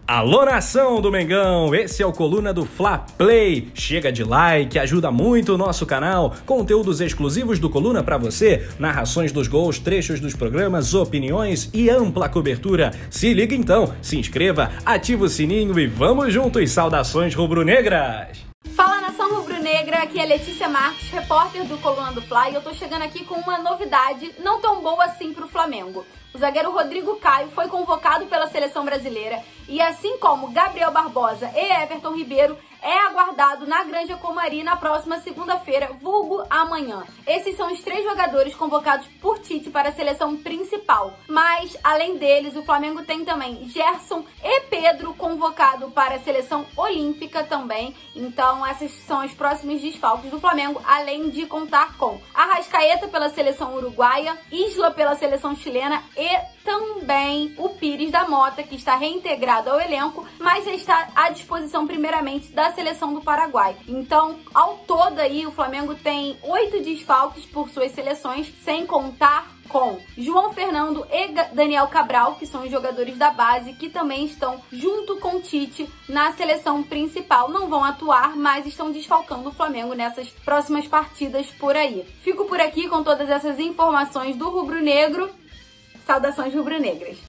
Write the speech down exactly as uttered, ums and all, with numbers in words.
Alô, nação do Mengão, esse é o Coluna do Fla Play. Chega de like, ajuda muito o nosso canal. Conteúdos exclusivos do Coluna pra você, narrações dos gols, trechos dos programas, opiniões e ampla cobertura. Se liga então, se inscreva, ativa o sininho e vamos juntos. Saudações rubro-negras! Fala, nação rubro-negra, aqui é Letícia Marques, repórter do Coluna do Fla, e eu tô chegando aqui com uma novidade não tão boa assim pro Flamengo. O zagueiro Rodrigo Caio foi convocado pela seleção brasileira e, assim como Gabriel Barbosa e Everton Ribeiro, é aguardado na Granja Comari na próxima segunda-feira, vulgo amanhã. Esses são os três jogadores convocados por Tite para a seleção principal. Mas, além deles, o Flamengo tem também Gerson e Pedro convocado para a seleção olímpica também. Então, esses são os próximos desfalques do Flamengo, além de contar com Arrascaeta pela seleção uruguaia, Isla pela seleção chilena e também o Pires da Mota, que está reintegrado ao elenco, mas está à disposição primeiramente da seleção do Paraguai. Então, ao todo aí, o Flamengo tem oito desfalques por suas seleções, sem contar com João Fernando e Daniel Cabral, que são os jogadores da base, que também estão junto com Tite na seleção principal. Não vão atuar, mas estão desfalcando o Flamengo nessas próximas partidas por aí. Fico por aqui com todas essas informações do rubro-negro. Saudações rubro-negras!